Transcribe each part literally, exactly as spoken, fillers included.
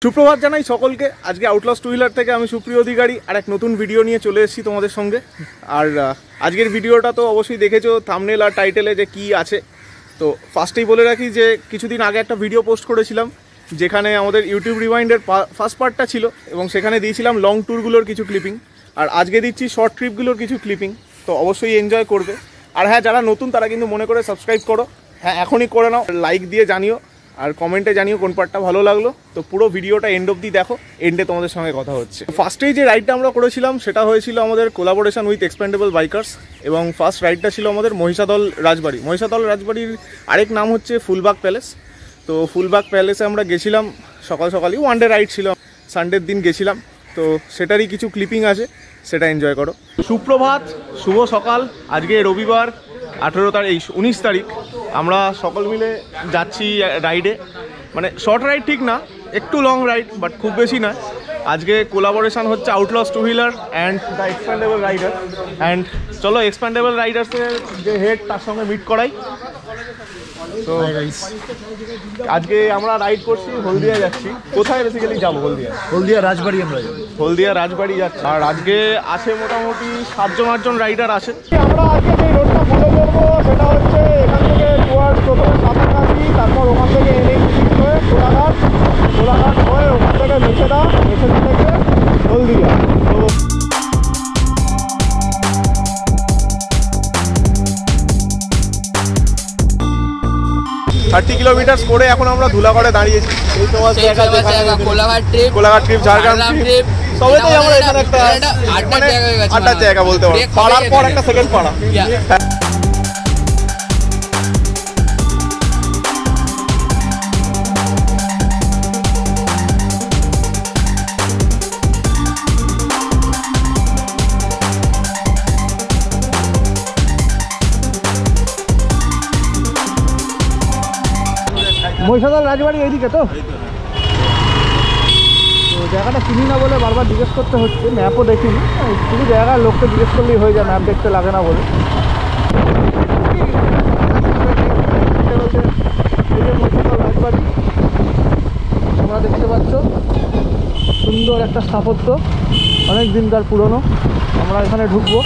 সুপ্রভাত জানাই সকলকে। আজকে আউটলস টু হুইলার থেকে আমি সুপ্রিয় অধিকারী আর এক নতুন ভিডিও নিয়ে চলে এসেছি তোমাদের সঙ্গে। আর আজকের ভিডিওটা তো অবশ্যই দেখেছো থাম্বনেল আর টাইটেলে যে কি আছে। তো ফার্স্টেই বলে রাখি যে কিছুদিন আগে একটা ভিডিও পোস্ট করেছিলাম যেখানে আমাদের ইউটিউব রিমাইন্ডের ফার্স্ট পার্টটা ছিল এবং সেখানে দিয়েছিলাম লং ট্যুরগুলোর কিছু ক্লিপিং, আর আজকে দিচ্ছি শর্ট ট্রিপগুলোর কিছু ক্লিপিং। তো অবশ্যই এনজয় করবে। আর হ্যাঁ, যারা নতুন তারা কিন্তু মনে করে সাবস্ক্রাইব করো, হ্যাঁ এখনই করে নাও, লাইক দিয়ে জানিও আর কমেন্টে জানিও কোন পার্টটা ভালো লাগলো। তো পুরো ভিডিওটা এন্ড অবধি দেখো, এন্ডে তোমাদের সঙ্গে কথা হচ্ছে। ফার্স্টেই যে রাইডটা আমরা করেছিলাম সেটা হয়েছিল আমাদের কোলাবোরেশন উইথ এক্সপেন্ডেবল বাইকার্স, এবং ফার্স্ট রাইডটা ছিল আমাদের মহিষাদল রাজবাড়ি। মহিষাদল রাজবাড়ির আরেক নাম হচ্ছে ফুলবাগ প্যালেস। তো ফুলবাগ প্যালেসে আমরা গেছিলাম সকাল সকালই, ওয়ান ডে রাইড ছিল, সানডের দিন গেছিলাম। তো সেটারই কিছু ক্লিপিং আছে, সেটা এনজয় করো। সুপ্রভাত, শুভ সকাল। আজকে রবিবার আঠেরো তারিখ উনিশ তারিখ আমরা সকল মিলে যাচ্ছি রাইডে, মানে শর্ট রাইড ঠিক না, একটু লং রাইড, বাট খুব বেশি নয়। আজকে কোলাবোরেশন হচ্ছে Outlaws two wheeler and the Expendable Rider. And চলো এক্সপ্যান্ডেবল রাইডার্সের যে হেড তার সঙ্গে মিট করাই। তো আজকে আমরা রাইড করছি, হলদিয়া যাচ্ছি। কোথায় বেসিক্যালি যাবো? হলদিয়া হলদিয়া রাজবাড়ি আমরা যাবো। হলদিয়া রাজবাড়ি যাচ্ছি। আর আজকে আছে মোটামুটি সাতজন আটজন রাইডার আছে। আমরা আজকে যে রোডটা ফলো করবো সেটা হচ্ছে এখান থেকে টুয়ার্ড প্রথমে সাঁতারকাছি, তারপর ওখান থেকে এনএইচ সিক্স হয়ে কোলাঘাট, কোলাঘাট হয়ে ওখান থেকে মেছেদা, মেছেদা থেকে হলদিয়া। তো থার্টি কিলোমিটার করে এখন আমরা ধুলাগড়ে দাঁড়িয়েছি। এই তোমার Kolaghat trip, Kolaghat trip, Jhargram trip, সবেতেই আমরা এখানে একটা আড্ডার জায়গা বলতে পারো। পাড়ার পর একটা সেকেন্ড পাড়া। মহিষাদল রাজবাড়ি এইদিকে তো। তো জায়গাটা চিনি না বলে বারবার জিজ্ঞেস করতে হচ্ছে, ম্যাপও দেখিনি, শুধু জায়গার লোককে জিজ্ঞেস করলেই হয়ে যায়, ম্যাপ দেখতে লাগে না বলে। মহিষাদল রাজবাড়ি তোমরা দেখতে পাচ্ছ, সুন্দর একটা স্থাপত্য, অনেক দিনকার পুরনো। আমরা এখানে ঢুকবো।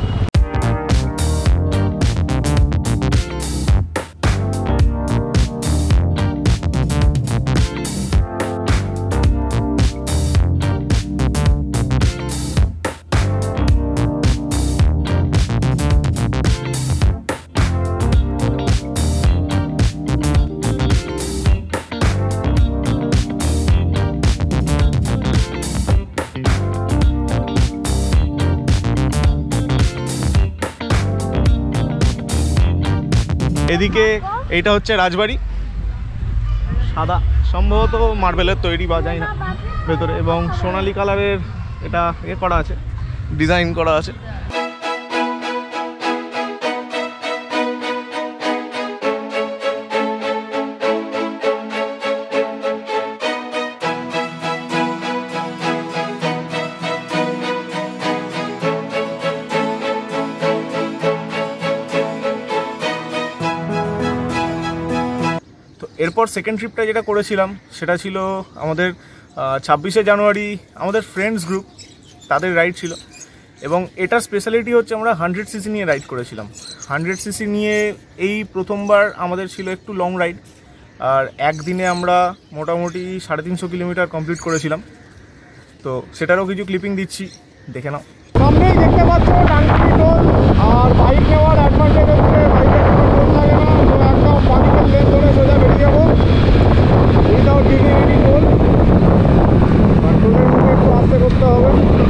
এদিকে এইটা হচ্ছে রাজবাড়ি, সাদা, সম্ভবত মার্বেলের তৈরি বা যায় না ভেতরে, এবং সোনালি কালারের এটা এ করা আছে, ডিজাইন করা আছে। এরপর সেকেন্ড ট্রিপটা যেটা করেছিলাম সেটা ছিল আমাদের ছাব্বিশে জানুয়ারি আমাদের ফ্রেন্ডস গ্রুপ, তাদের রাইড ছিল। এবং এটার স্পেশালিটি হচ্ছে আমরা হান্ড্রেড সিসি নিয়ে রাইড করেছিলাম। হান্ড্রেড সিসি নিয়ে এই প্রথমবার আমাদের ছিল একটু লং রাইড, আর একদিনে আমরা মোটামুটি সাড়ে তিনশো কিলোমিটার কমপ্লিট করেছিলাম। তো সেটারও কিছু ক্লিপিং দিচ্ছি, দেখে নাও। সামনেই দেখতে পাচ্ছ ডানকুনি টোল, আর বাইক নেওয়ার অ্যাডভান্টেজ হচ্ছে বাইকের কোনো টোল লাগে না। তো একদম বাদিকের লেন ধরে সোজা বেরিয়ে যাবো। এইটাও ডিডিডি টোল, কন্ট্রোলের মুখে একটু আস্তে করতে হবে।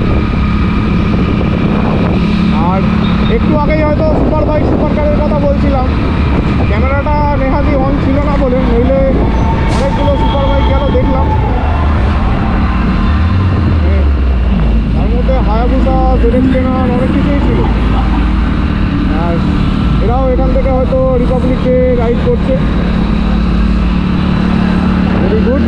আর একটু আগেই হয়তো সুপার বাইক সুপার কারের কথা বলছিলাম, ক্যামেরাটা নেহাতি অন ছিল না বলে, নইলে অনেকগুলো সুপার বাইক গেল দেখলাম। তার মধ্যে হায়াবুসা, জেডএক্স টেনার, অনেক কিছুই ছিল। আর এরাও এখান থেকে হয়তো রিপাবলিকে রাইড করছে। Very good.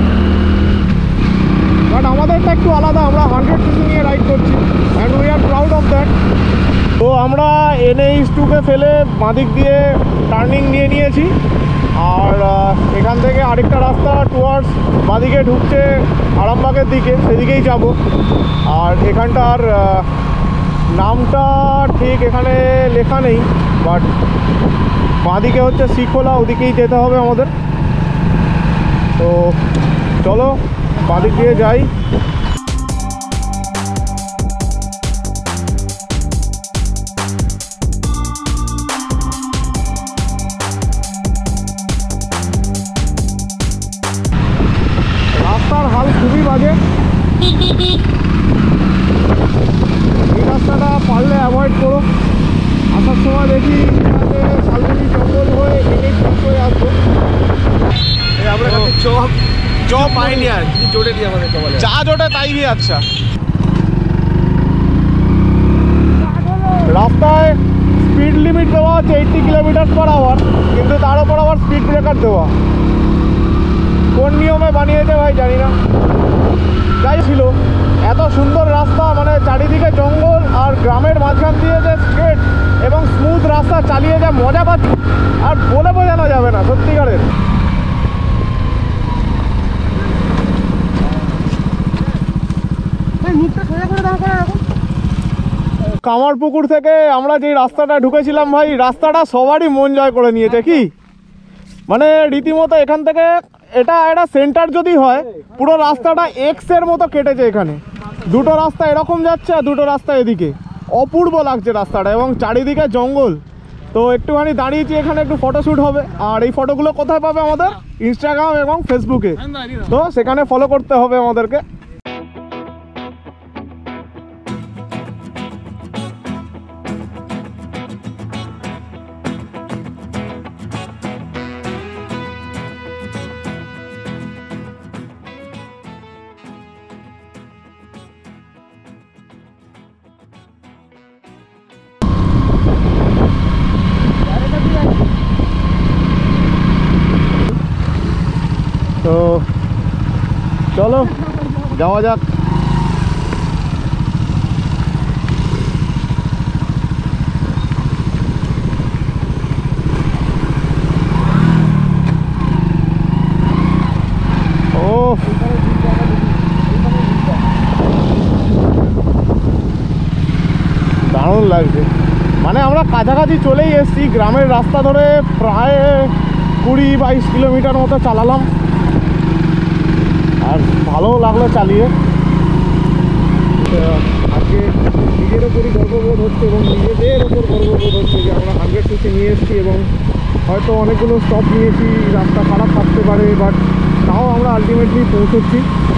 বাট আমাদেরটা একটু আলাদা, আমরা হান্ড্রেড সিসি নিয়ে রাইড করছি, and we are proud of that. তো আমরা এনএইচ টুকে ফেলে বাঁদিক দিয়ে টার্নিং নিয়ে নিয়েছি, আর এখান থেকে আরেকটা রাস্তা টুয়ার্ডস বাঁদিকে ঢুকছে আরামবাগের দিকে, সেদিকেই যাব। আর এখানটার নামটা ঠিক এখানে লেখা নেই, বাট বাঁদিকে হচ্ছে শিখোলা, ওদিকেই যেতে হবে আমাদের। তো চলো বাঁদিক দিয়ে যাই। রাস্তার হাল খুবই বাজে, এই রাস্তাটা পারলে অ্যাভয়েড করো। আসার সময় দেখি শালবনি জঙ্গল হয়ে এগিয়ে হয়ে আসবো। আমরা চপ চপ পাইনি আর কি জোটে দিয়ে আমাদের চা জোটে তাই দিয়ে। আচ্ছা, রাস্তায় স্পিড লিমিট দেওয়া আছে এইটটি কিলোমিটার পার আওয়ার, কিন্তু তার উপর আবার স্পিড ব্রেকার দেওয়া। কোন নিয়মে বানিয়েছে ভাই জানি না। যাই ছিল এত সুন্দর রাস্তা, মানে চারিদিকে জঙ্গল আর গ্রামের মাঝখান দিয়ে যে স্ট্রেট এবং স্মুথ রাস্তা চালিয়ে যা মজা পাচ্ছি আর বলে বোঝানো যাবে না সত্যিকারের। কামারপুকুর থেকে আমরা যে রাস্তাটা ঢুকেছিলাম ভাই, রাস্তাটা সবারই মন জয় করে নিয়েছে। কি মানে রীতিমতো এখান থেকে এটা একটা সেন্টার যদি হয়, পুরো রাস্তাটা এক্স এর মতো কেটেছে। এখানে দুটো রাস্তা এরকম যাচ্ছে আর দুটো রাস্তা এদিকে, অপূর্ব লাগছে রাস্তাটা এবং চারিদিকে জঙ্গল। তো একটুখানি দাঁড়িয়েছি এখানে, একটু ফটোশ্যুট হবে। আর এই ফটোগুলো কোথায় পাবে? আমাদের ইনস্টাগ্রাম এবং ফেসবুকে, তো সেখানে ফলো করতে হবে আমাদেরকে। তো চলো যাওয়া যাক। ও দারুণ লাগছে, মানে আমরা কাছাকাছি চলেই এসেছি। গ্রামের রাস্তা ধরে প্রায় কুড়ি বাইশ কিলোমিটার মতো চালালাম, আর ভালো লাগলো চালিয়ে। আজকে নিজের ওপরই গর্ববোধ হচ্ছে এবং নিজেদের ওপর গর্ববোধ হচ্ছে যে আমরা হান্ড্রেড সিসি নিয়ে এসেছি এবং হয়তো অনেকগুলো স্টপ নিয়েছি, রাস্তা খারাপ থাকতে পারে, বাট তাও আমরা আলটিমেটলি পৌঁছচ্ছি।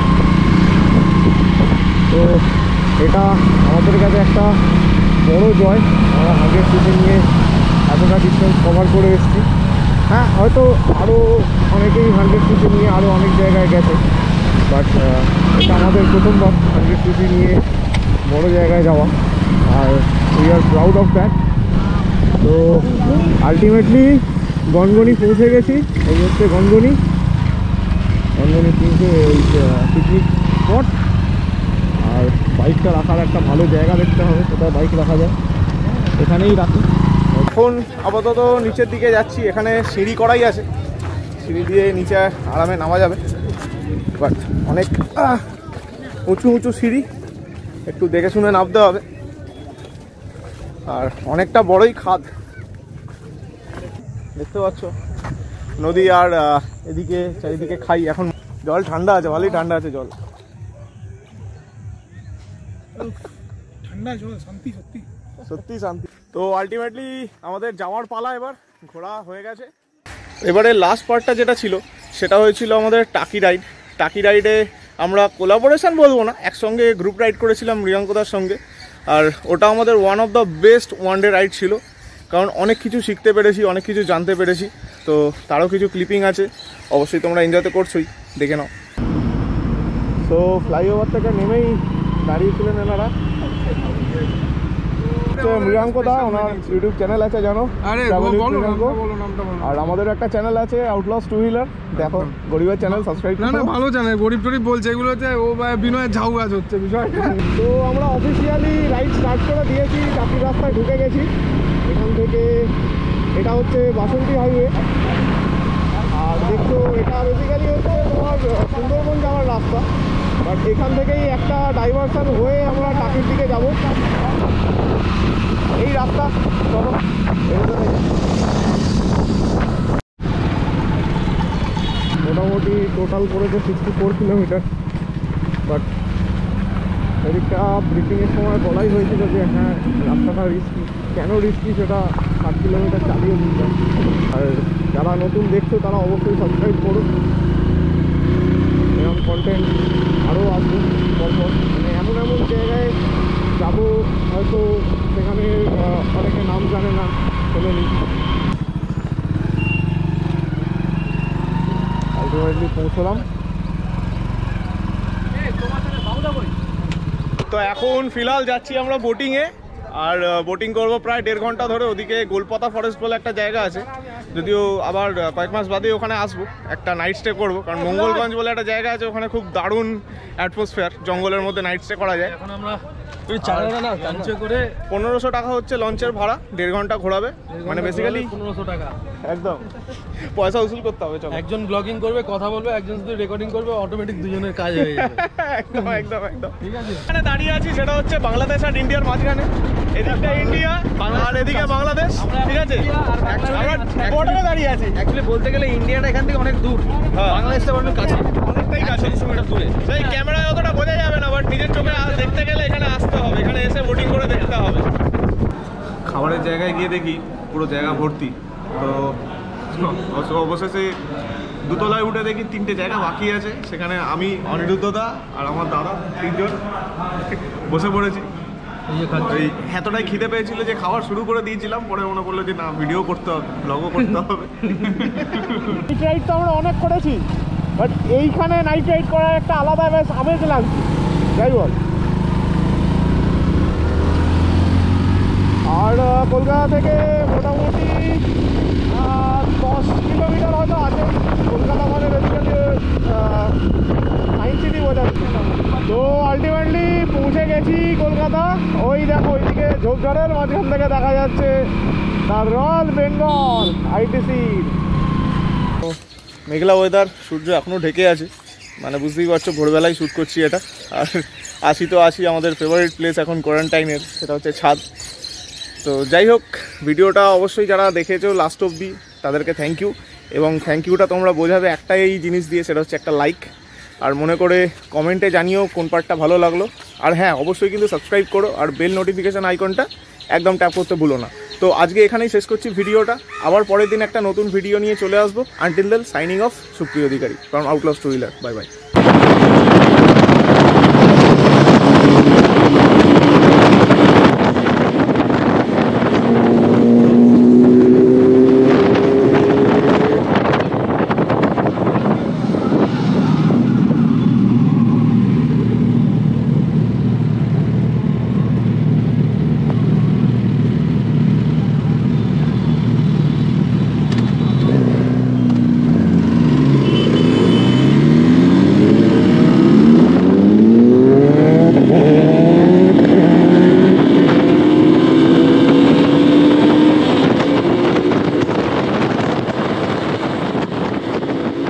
তো এটা আমাদের কাছে একটা বড় জয়, আমরা হান্ড্রেড সিসি নিয়ে এতটা ডিস্টেন্স কভার করে এসেছি। হ্যাঁ, হয়তো আরও অনেকেই হান্ড্রেড সিসি নিয়ে আরও অনেক জায়গায় গেছে, বাট এটা আমাদের প্রথমবার হান্ড্রেড সিসি নিয়ে বড় জায়গায় যাওয়া, আর we are proud of that. তো আলটিমেটলি গনগনি পৌঁছে গেছি। এই হচ্ছে গনগনি, গনগনি পৌঁছে ওই পিকনিক স্পট। আর বাইকটা রাখার একটা ভালো জায়গা দেখতে হবে, কোথায় বাইক রাখা যায়, এখানেই রাখি। এখন আপাতত নিচের দিকে যাচ্ছি, এখানে সিঁড়ি করাই আছে, সিঁড়ি দিয়ে নিচে আরামে নামা যাবে, বাট অনেক উঁচু উঁচু সিঁড়ি, একটু দেখে শুনে নামতে হবে। আর অনেকটা বড়ই খাদ দেখতে পাচ্ছ, নদী আর এদিকে চারিদিকে খাই। এখন জল ঠান্ডা আছে, ভালোই ঠান্ডা আছে জল, ঠান্ডা জল, শান্তি, সত্যি সত্যি শান্তি। তো আলটিমেটলি আমাদের যাওয়ার পালা, এবার ঘোরা হয়ে গেছে। এবারে লাস্ট পার্টটা যেটা ছিল সেটা হয়েছিল আমাদের টাকি রাইড। টাকি রাইডে আমরা কোলাবোরেশন বলবো না, একসঙ্গে গ্রুপ রাইড করেছিলাম রিয়াঙ্কদার সঙ্গে। আর ওটা আমাদের one of the best one day ride ছিল, কারণ অনেক কিছু শিখতে পেরেছি, অনেক কিছু জানতে পেরেছি। তো তারও কিছু ক্লিপিং আছে, অবশ্যই তোমরা এনজয় তো করছোই, দেখে নাও। তো ফ্লাইওভার থেকে নেমেই দাঁড়িয়েছিলেন এনারা, মৃগাঙ্ক দা, ওনার ইউটিউব চ্যানেল আছে জানো, আর আমাদের একটা চ্যানেল আছে আউটলস টু হুইলার, দেখো গরিবের চ্যানেল সাবস্ক্রাইব। না না ভালো চ্যানেল, গরিব টরিব বলছে এগুলো হচ্ছে ও বিনয়ের ঝাউ গাছ হচ্ছে বিষয়। তো আমরা অফিসিয়ালি রাইড স্টার্ট করে দিয়েছি, চাকরি রাস্তায় ঢুকে গেছি। এখান থেকে এটা হচ্ছে বাসন্তী হাইওয়ে, আর দেখছো এটা বেসিক্যালি হচ্ছে তোমার সুন্দরবন যাওয়ার রাস্তা। আর এখান থেকেই একটা ডাইভারশন হয়ে আমরা টাকির দিকে যাব। এই রাস্তা চলো মোটামুটি টোটাল করেছে সিক্সটি ফোর কিলোমিটার। বাট এদিকটা ব্রিফিংয়ের সময় বলাই হয়েছিল যে হ্যাঁ রাস্তাটা রিস্কি। কেন রিস্কি সেটা ষাট কিলোমিটার চালিয়ে বুঝলাম। আর যারা নতুন দেখছো তারা অবশ্যই সাবস্ক্রাইব করো, এরকম কন্টেন্ট আরও আসবে পরপর। মানে এমন এমন জায়গায় যাবো হয়তো সেখানে অনেকে নাম জানে না, শোনেনি। আলটিমেটলি পৌঁছলাম। তো এখন ফিলহাল যাচ্ছি আমরা বোটিংয়ে, আর বোটিং করবো প্রায় দেড় ঘন্টা ধরে। ওদিকে গোলপাতা ফরেস্ট বলে একটা জায়গা আছে, যদিও আবার কয়েক মাস বাদে ওখানে আসবো, একটা নাইট স্টে করবো। কারণ মঙ্গলগঞ্জ বলে একটা জায়গা আছে, ওখানে খুব দারুণ অ্যাটমসফিয়ার, জঙ্গলের মধ্যে নাইট স্টে করা যায়। এখন আমরা লঞ্চে করে পনেরোশো টাকা হচ্ছে লঞ্চের ভাড়া, দেড় ঘন্টা ঘোরাবে। মানে বেসিক্যালি পনেরোশো টাকা একদম পয়সা উসুল করতে হবে। চলো, একজন ব্লগিং করবে, কথা বলবে, একজন শুধু রেকর্ডিং করবে, অটোমেটিক দুজনের কাজ হয়ে যাবে। একদম একদম একদম ঠিক আছে, এখানে দাঁড়িয়ে আছি, সেটা হচ্ছে বাংলাদেশ আর ইন্ডিয়ার মাঝখানে। এদিকটা ইন্ডিয়া আর এদিকে বাংলাদেশ, ঠিক আছে? আমরা বর্ডারে দাঁড়িয়ে আছি। অ্যাকচুয়ালি বলতে গেলে ইন্ডিয়াটা এখান থেকে অনেক দূর, বাংলাদেশটা অনেক কাছে, অনেকটাই কাছে, একশো মিটার দূরে। সেই ক্যামেরায় অতটা বোঝা যাবে না, বাট নিজের চোখে দেখতে গেলে এখানে আসতে হবে, এখানে এসে বোটিং করে দেখতে হবে। খাবারের জায়গায় গিয়ে দেখি পুরো জায়গা ভর্তি। তো অবশেষে দুতলায় উঠে দেখি তিনটে জায়গা বাকি আছে, সেখানে আমি, অনিরুদ্ধদা আর আমার দাদা তিনজন বসে পড়েছি। এই এতটাই খিদে পেয়েছিল যে খাবার শুরু করে দিয়েছিলাম, পরে মনে পড়লো যে না, ভিডিও করতে হবে, ব্লগও করতে হবে। নাইট রাইড তো আমরা অনেক করেছি, বাট এইখানে নাইট রাইড করার একটা আলাদা বেশ আমেজ লাগছে। যাই বল, আর কলকাতা থেকে মোটামুটি দশ কিলোমিটার হয়তো আছে। কলকাতা মানে বেসিক্যালি সায়েন্স সিটি বোঝাচ্ছে। তো আলটিমেটলি পৌঁছে গেছি কলকাতা। ওই দেখো ওইদিকে ঝোপঝাড়ের মাঝখান থেকে দেখা যাচ্ছে দ্য রয়্যাল বেঙ্গল আইটিসি। মেঘলা ওয়েদার, সূর্য এখনও ঢেকে আছে, মানে বুঝতেই পারছো ভোরবেলায় শ্যুট করছি এটা। আর আসি তো আসি আমাদের ফেভারিট প্লেস এখন কোয়ারেন্টাইনের, সেটা হচ্ছে ছাদ। তো যাই হোক, ভিডিওটা অবশ্যই যারা দেখেছো লাস্ট অবধি তাদেরকে থ্যাংক ইউ। এবং থ্যাংক ইউটা তোমরা বোঝাবে একটাই এই জিনিস দিয়ে, সেটা হচ্ছে একটা লাইক। আর মনে করে কমেন্টে জানিও কোন পার্টটা ভালো লাগলো। আর হ্যাঁ, অবশ্যই কিন্তু সাবস্ক্রাইব করো, আর বেল নোটিফিকেশান আইকনটা একদম ট্যাপ করতে ভুলো না। তো আজকে এখানেই শেষ করছি ভিডিওটা, আবার পরের দিন একটা নতুন ভিডিও নিয়ে চলে আসবো। Until then signing off, Supriyo Adhikari from outlast two wheeler. Bye by.